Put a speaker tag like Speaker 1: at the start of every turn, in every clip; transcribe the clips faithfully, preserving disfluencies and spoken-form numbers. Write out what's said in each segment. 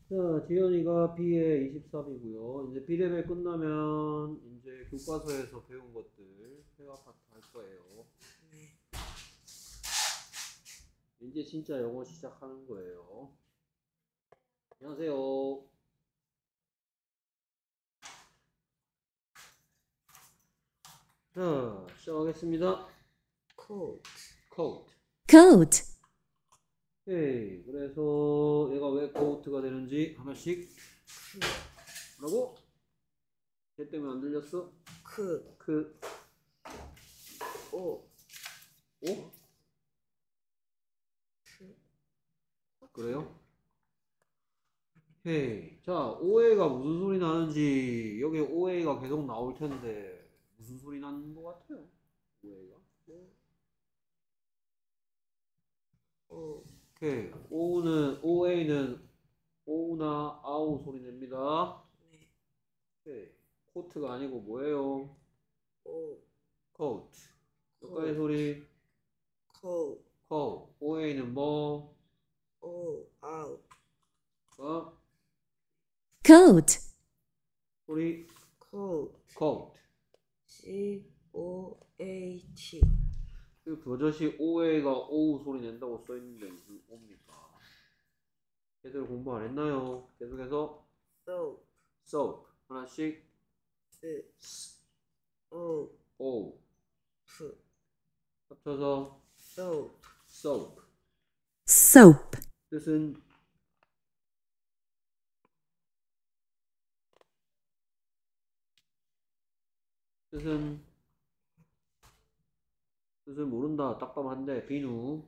Speaker 1: 자, 지연이가 B에 이십삼이고요. 이제 B레벨 끝나면 이제 교과서에서 배운 것들 회화 파트 할 거예요.
Speaker 2: 네.
Speaker 1: 이제 진짜 영어 시작하는 거예요. 안녕하세요. 자, 시작하겠습니다.
Speaker 2: coat,
Speaker 1: coat.
Speaker 3: coat,
Speaker 1: 오케이. 그래서 얘가 왜 coat가 되는지 하나씩. 뭐라고? 걔 때문에 안 들렸어?
Speaker 2: 그,
Speaker 1: 그,
Speaker 2: 오,
Speaker 1: 오? 그래요? 오케이. 자, 오에이가 무슨 소리 나는지 여기 오에이가 계속 나올 텐데 무슨 소리 나는 것 같아요? 오에이가?
Speaker 2: 오,
Speaker 1: 오케이. 오는 오에이는 오나 아우 소리 냅니다.
Speaker 2: 네.
Speaker 1: 오케이. 코트가 아니고 뭐예요?
Speaker 2: 오,
Speaker 1: 코트. 여기까지 소리.
Speaker 2: coat,
Speaker 1: 코. 오에이는 뭐?
Speaker 2: 오, 아우,
Speaker 1: 어?
Speaker 3: coat,
Speaker 2: coat,
Speaker 1: 소리. 코트.
Speaker 2: C O A T.
Speaker 1: 그 버젓이 오에이가 오우 소리 낸다고 써있는데 무슨 옵니까? 제대로 공부 안 했나요? 계속해서
Speaker 2: soap,
Speaker 1: soap 하나씩
Speaker 2: S, O,
Speaker 1: O
Speaker 2: P,
Speaker 1: 합쳐서
Speaker 2: soap,
Speaker 1: soap.
Speaker 3: soap,
Speaker 1: 뜻은 뜻은 뜻은 모른다. 딱밤한데 비누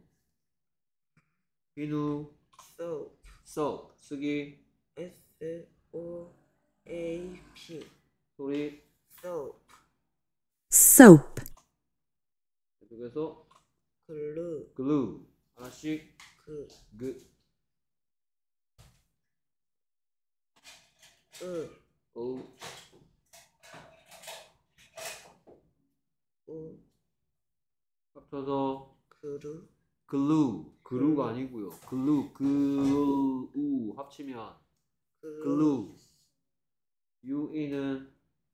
Speaker 1: 비누
Speaker 2: soap,
Speaker 1: soap 쓰기
Speaker 2: S O A P,
Speaker 1: 소리
Speaker 2: soap,
Speaker 3: soap,
Speaker 1: 계속해서
Speaker 2: glue,
Speaker 1: glue 하나씩
Speaker 2: 그,
Speaker 1: 그
Speaker 2: 으,
Speaker 1: 오
Speaker 2: 우,
Speaker 1: 합쳐서
Speaker 2: 그루,
Speaker 1: glue 그루가
Speaker 2: glue.
Speaker 1: 아니고요. glue 그우 합치면 glue ue는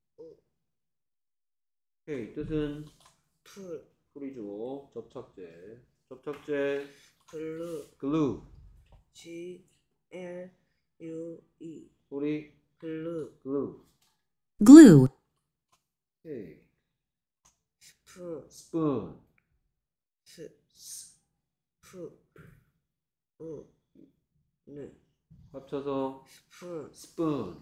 Speaker 1: 오케이 뜻은
Speaker 2: 풀,
Speaker 1: 풀이죠. 접착제 접착제
Speaker 2: glue,
Speaker 1: glue
Speaker 2: G L U E,
Speaker 1: 소리
Speaker 2: glue,
Speaker 1: glue
Speaker 3: glue,
Speaker 1: 오케이
Speaker 2: spoon,
Speaker 1: spoon
Speaker 2: 스, 푸, 우, 느,
Speaker 1: 합쳐서
Speaker 2: spoon,
Speaker 1: spoon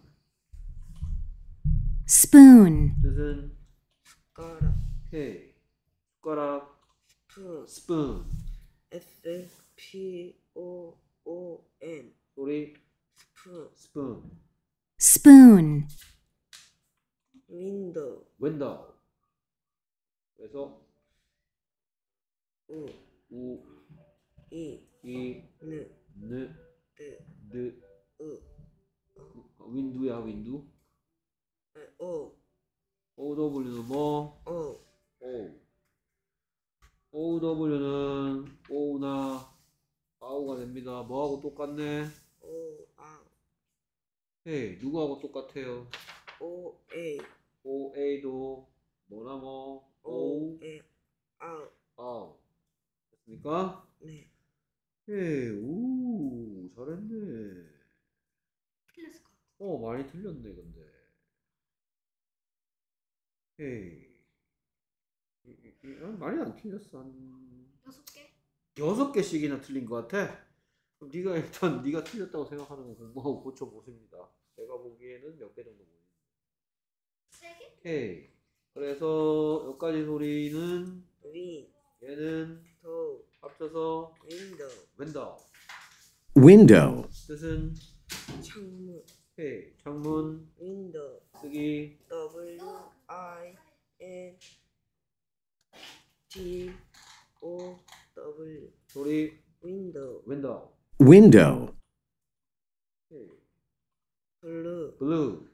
Speaker 3: spoon,
Speaker 1: 뜻은
Speaker 2: 숟가락,
Speaker 1: 오케이 숟가락
Speaker 2: spoon,
Speaker 1: spoon
Speaker 2: S P O O N,
Speaker 1: 소리
Speaker 2: spoon,
Speaker 1: spoon
Speaker 3: spoon,
Speaker 2: window,
Speaker 1: window 그래서
Speaker 2: 우,
Speaker 1: 우
Speaker 2: 이,
Speaker 1: 이
Speaker 2: 느,
Speaker 1: 느
Speaker 2: 르,
Speaker 1: 느
Speaker 2: 으,
Speaker 1: 윈두야 윈두
Speaker 2: 오,
Speaker 1: 오더블유는 뭐
Speaker 2: 오,
Speaker 1: 오 오더블유는 오나 아우가 됩니다. 뭐하고 똑같네?
Speaker 2: 오, 아,
Speaker 1: 헤이 누구하고 똑같아요?
Speaker 2: O, A,
Speaker 1: 오에이도 뭐나 뭐
Speaker 2: O,
Speaker 1: 오
Speaker 2: A, 아우,
Speaker 1: 아우 됐습니까?
Speaker 2: 네.
Speaker 1: 헤이 우 잘했네.
Speaker 2: 틀렸을 것 같아.
Speaker 1: 어 많이 틀렸네 근데. 헤이 이, 이, 이, 아, 많이 안 틀렸어. 한
Speaker 2: 여섯 개?
Speaker 1: 여섯 개씩이나 틀린 것 같아. 그럼 네가 일단 네가 틀렸다고 생각하는 거 공부하고 고쳐보십니다. 내가 보기에는 몇 개 정도 보이는데.
Speaker 2: 세 개?
Speaker 1: 오케이. 그래서 여기까지 소리는
Speaker 2: 위,
Speaker 1: 얘는
Speaker 2: 도,
Speaker 1: 합쳐서
Speaker 2: 윈도우,
Speaker 1: 윈도우.
Speaker 3: window,
Speaker 1: 뜻은
Speaker 2: 창문,
Speaker 1: 오케이. 창문
Speaker 2: 윈도우,
Speaker 1: 쓰기
Speaker 2: W I N D O W,
Speaker 1: 소리
Speaker 2: 윈도우,
Speaker 1: 윈도우.
Speaker 3: window,
Speaker 1: 오케이.
Speaker 2: 블루,
Speaker 1: 블루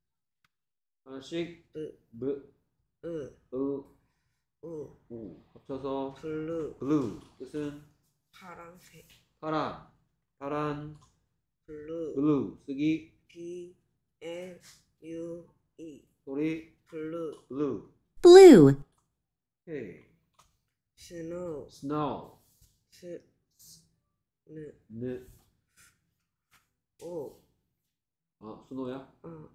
Speaker 1: 하나씩
Speaker 2: 으,
Speaker 1: 브,
Speaker 2: 으,
Speaker 1: 으,
Speaker 2: 우,
Speaker 1: 우 합쳐서
Speaker 2: 블루,
Speaker 1: 블루 뜻은
Speaker 2: 파란색,
Speaker 1: 파란 파란
Speaker 2: 블루,
Speaker 1: blue 쓰기
Speaker 2: B L U E
Speaker 1: 소리
Speaker 2: 블루
Speaker 1: blue.
Speaker 3: blue,
Speaker 1: 오케이.
Speaker 2: 스노우
Speaker 1: snow
Speaker 2: 스 느
Speaker 1: 느
Speaker 2: 오
Speaker 1: 아, 스노우야?
Speaker 2: 어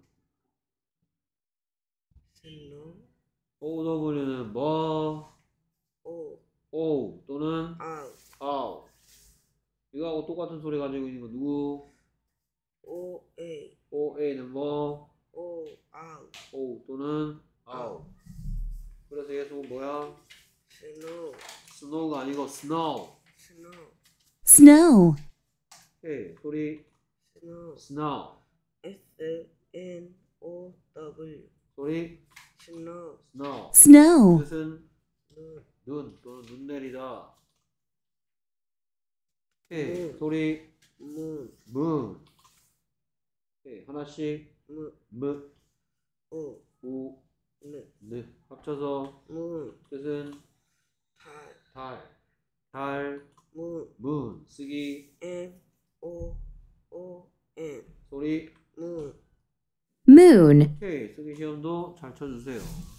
Speaker 2: 스노우
Speaker 1: 오더블유는 뭐?
Speaker 2: 오
Speaker 1: 오 또는
Speaker 2: 아우
Speaker 1: 아우. 이거하고 똑같은 소리 가지고 있는 거 누구?
Speaker 2: 오 에이
Speaker 1: 오에이는 뭐?
Speaker 2: 오 아우
Speaker 1: 오 또는 아우. 그래서 얘 속은 뭐야?
Speaker 2: 스노우
Speaker 1: 스노우가 아니고 스노우.
Speaker 2: 스노우
Speaker 3: snow,
Speaker 1: 오케이. 소리
Speaker 2: 스노우
Speaker 1: 스노우.
Speaker 2: S N O W
Speaker 1: 소리
Speaker 2: 스노우
Speaker 1: 스노우.
Speaker 3: snow,
Speaker 1: 뜻은
Speaker 2: 눈
Speaker 1: 눈 또는 눈 내리다. 오케이.
Speaker 2: 문.
Speaker 1: 소리
Speaker 2: 문
Speaker 1: 문. 오케이. 하나씩
Speaker 2: 문
Speaker 1: 무,
Speaker 2: 오
Speaker 1: 우,
Speaker 2: 느
Speaker 1: 느 합쳐서
Speaker 2: 문
Speaker 1: 뜻은
Speaker 2: 달
Speaker 1: 달. 달,
Speaker 2: 문
Speaker 1: 문 쓰기
Speaker 2: M O O N
Speaker 1: 소리
Speaker 2: 문
Speaker 3: moon,
Speaker 1: 오케이. 쓰기 시험도 잘 쳐주세요.